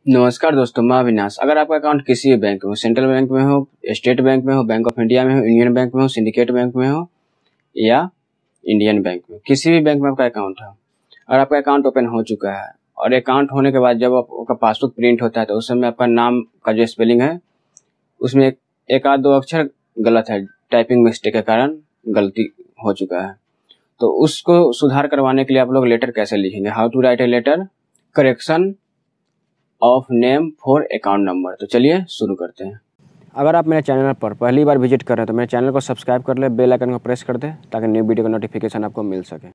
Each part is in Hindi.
नमस्कार दोस्तों, मैं अविनाश। अगर आपका अकाउंट किसी भी बैंक में हो, सेंट्रल बैंक में हो, स्टेट बैंक में हो, बैंक ऑफ इंडिया में हो, यूनियन बैंक में हो, सिंडिकेट बैंक में हो या इंडियन बैंक में, किसी भी बैंक में आपका अकाउंट है और आपका अकाउंट ओपन हो चुका है और अकाउंट होने के बाद जब आपका पासबुक प्रिंट होता है तो उस समय आपका नाम का जो स्पेलिंग है उसमें एक आध दो अक्षर गलत है, टाइपिंग मिस्टेक के कारण गलती हो चुका है। तो उसको सुधार करवाने के लिए आप लोग लेटर कैसे लिखेंगे? How to write a letter correction of name for account number. तो चलिए शुरू करते हैं। अगर आप मेरे चैनल पर पहली बार विजिट कर रहे हैं तो मेरे चैनल को सब्सक्राइब कर ले, बेल आइकन को प्रेस कर दे ताकि न्यू वीडियो का नोटिफिकेशन आपको मिल सके।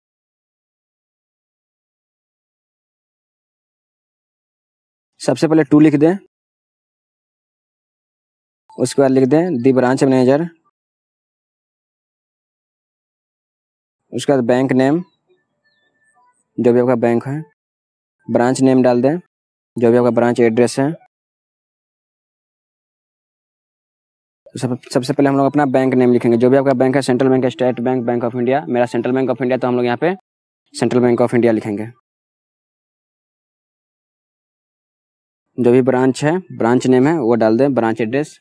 सबसे पहले टू लिख दें, उसके बाद लिख दें दी ब्रांच मैनेजर, उसके बाद बैंक नेम जो भी आपका बैंक है, ब्रांच नेम डाल दें जो भी आपका ब्रांच एड्रेस है। सबसे पहले हम लोग अपना बैंक नेम लिखेंगे, जो भी आपका बैंक है, central bank, state bank, bank of India. मेरा सेंट्रल बैंक ऑफ इंडिया तो हम लोग यहाँ पे सेंट्रल बैंक ऑफ इंडिया लिखेंगे। जो भी ब्रांच है, ब्रांच नेम है वो डाल दें, ब्रांच एड्रेस।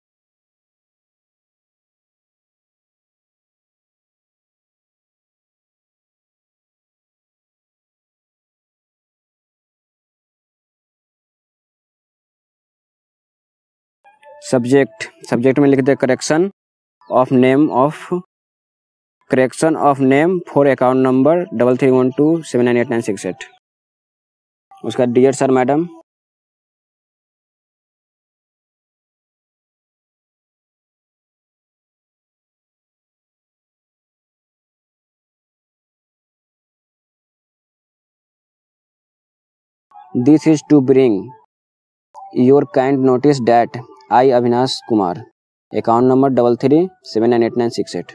सब्जेक्ट में लिख दे correction of name for account number 3312798968। उसका dear sir madam, this is to bring your kind notice that I Avinash Kumar account number 33798968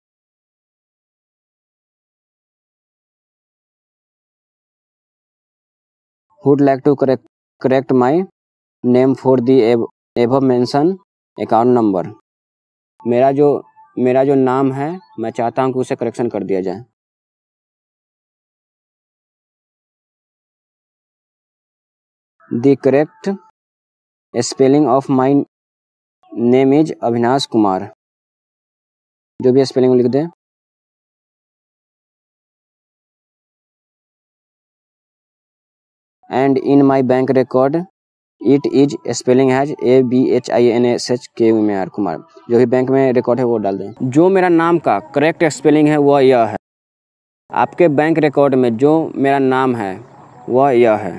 would like to correct my name for the above mention account number। मेरा जो नाम है मैं चाहता हूँ कि उसे करेक्शन कर दिया जाए। The correct spelling of my name is Avinash Kumar. जो भी स्पेलिंग लिख दें। And in my bank record it is spelling as ABHINASHKUMAR Kumar. जो भी बैंक में रिकॉर्ड है वो डाल दें। जो मेरा नाम का करेक्ट स्पेलिंग है वह यह है। आपके बैंक रिकॉर्ड में जो मेरा नाम है वह यह है।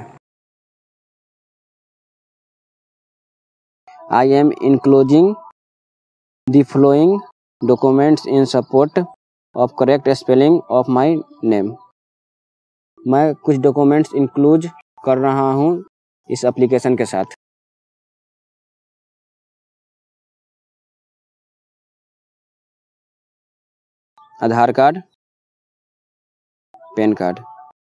I am enclosing the following documents in support of correct spelling of my name। मैं कुछ डॉक्यूमेंट्स इंक्लूड कर रहा हूँ इस एप्लीकेशन के साथ। Aadhaar card, PAN card.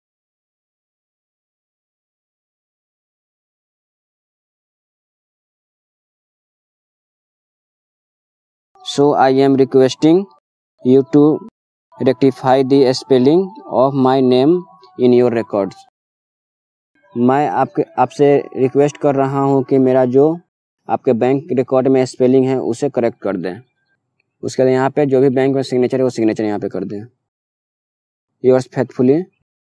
So I am requesting you to rectify the spelling of my name in your records। मैं आपसे रिक्वेस्ट कर रहा हूँ कि मेरा जो आपके बैंक रिकॉर्ड में स्पेलिंग है उसे करेक्ट कर दें। उसके लिए यहाँ पे जो भी बैंक में सिग्नेचर है वो सिग्नेचर यहाँ पे कर दें। Yours faithfully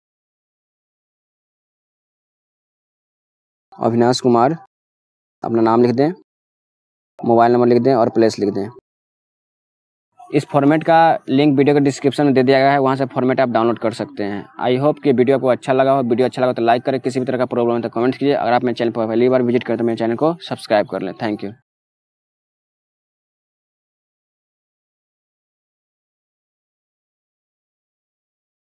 Avinash Kumar. अपना नाम लिख दें, मोबाइल नंबर लिख दें और प्लेस लिख दें। इस फॉर्मेट का लिंक वीडियो के डिस्क्रिप्शन में दे दिया गया है, वहाँ से फॉर्मेट आप डाउनलोड कर सकते हैं। आई होप कि वीडियो आपको अच्छा लगा हो। वीडियो अच्छा लगा तो लाइक करें, किसी भी तरह का प्रॉब्लम है तो कमेंट कीजिए। अगर आप मेरे चैनल पर पहली बार विजिट करें तो मेरे चैनल को सब्सक्राइब कर लें। Thank you.